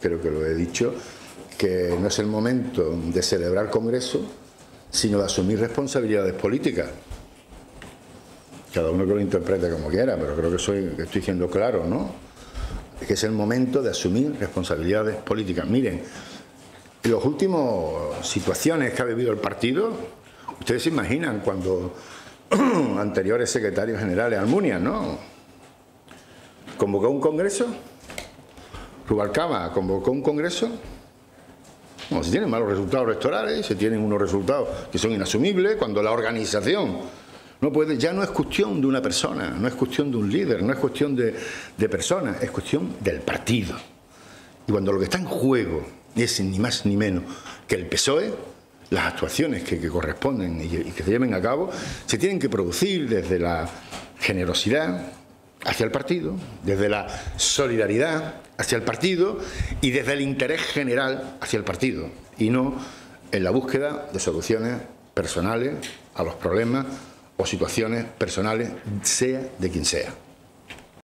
creo que lo he dicho, que no es el momento de celebrar congreso, sino de asumir responsabilidades políticas. Cada uno que lo interprete como quiera, pero creo que estoy siendo claro, ¿no? Que es el momento de asumir responsabilidades políticas. Miren, en las últimas situaciones que ha vivido el partido, ustedes se imaginan cuando anteriores secretarios generales, Almunia, ¿no?, convocó un congreso, Rubalcaba convocó un congreso. Bueno, se tienen malos resultados electorales, se tienen unos resultados que son inasumibles, cuando la organización no puede, ya no es cuestión de una persona, no es cuestión de un líder, no es cuestión de personas, es cuestión del partido. Y cuando lo que está en juego es ni más ni menos que el PSOE, las actuaciones que corresponden y que se lleven a cabo se tienen que producir desde la generosidad hacia el partido, desde la solidaridad hacia el partido y desde el interés general hacia el partido, y no en la búsqueda de soluciones personales a los problemas o situaciones personales, sea de quien sea.